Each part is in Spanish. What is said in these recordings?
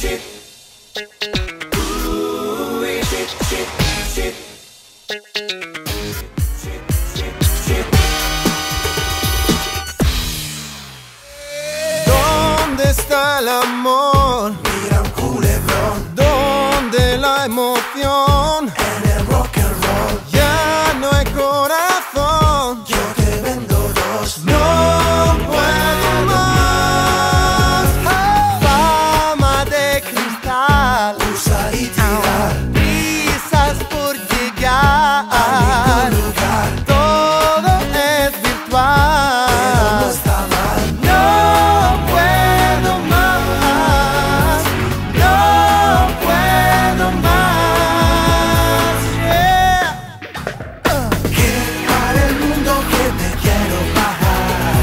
¿Dónde está el amor? Mira un culebrón. ¿Dónde la emoción? En el rock and roll. Ya no hay corazón. Yo te vendo dos. No puedo más. Fama de cristal. Usa y tirar. Prisas por llegar. A ningún lugar. Todo es virtual. Pero no está mal. No puedo más. No puedo más. Yeah. Que para el mundo que te quiero bajar.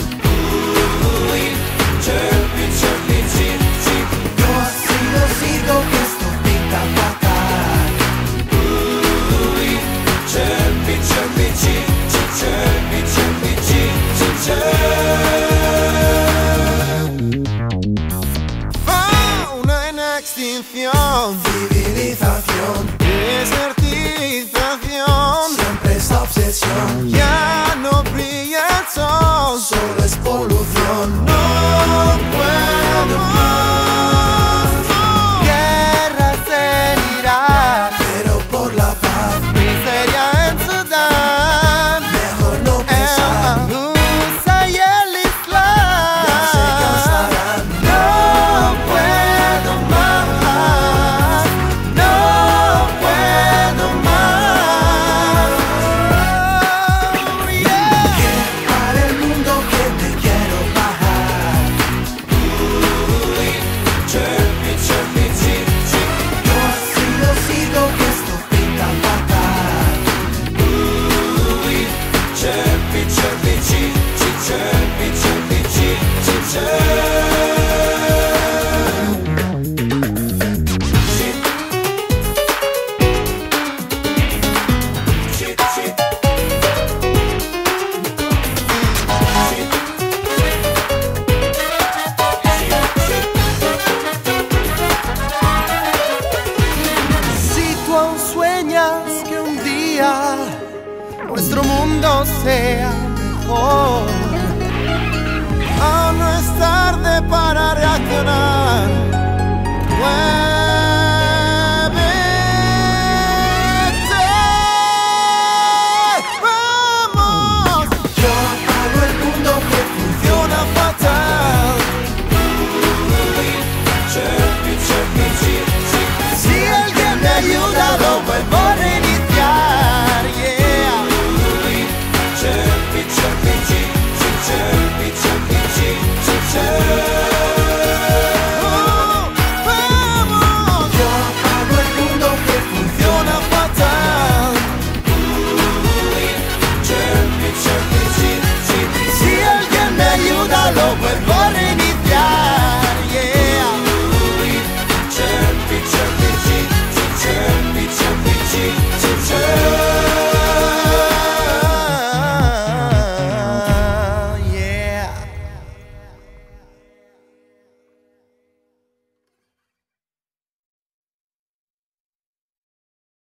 Chirpy, chirpy, chip, chip. Yo así sido que esto pinta fatal. Chirpy, chirpy, chip, chip, chirpy, chirpy, chip, chip, chip. Fauna en extinción. Civilización. Desertización. Siempre esta obsesión. Ya no brilla el sol. Solo es polución.